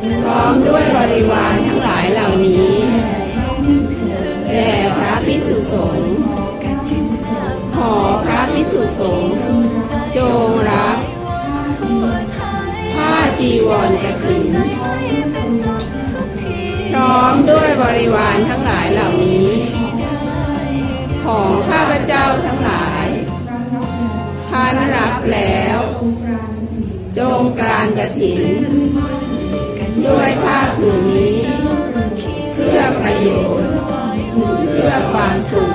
พร้อมด้วยบริวารทั้งหลายเหล่านี้แด่พระภิกษุสงฆ์ขอพระภิกษุสงฆ์จงรับผ้าจีวรกฐินพร้อมด้วยบริวารทั้งหลายเหล่านี้ของข้าพเจ้าทั้งหลายท่านรับแล้วจงกรานกฐินด้วยผ้าผืนนี้เพื่อประโยชน์เพื่อความสุข